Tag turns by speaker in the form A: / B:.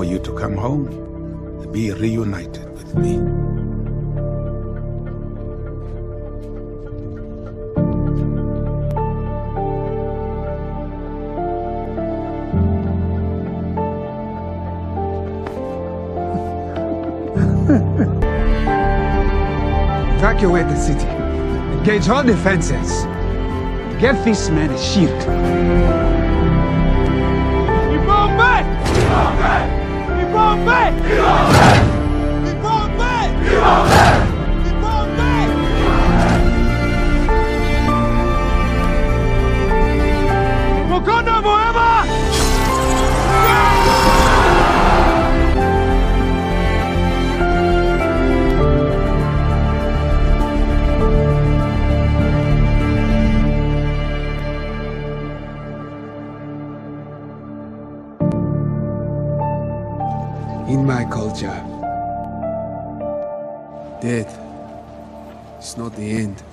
A: for you to come home and be reunited with me.
B: Evacuate the city. Engage all defenses. Give this man a shield. Ibombe! Ibombe! Ibombe! Ibombe! Ibombe! Ibombe! Mukono Moema! In my culture, death is not the end.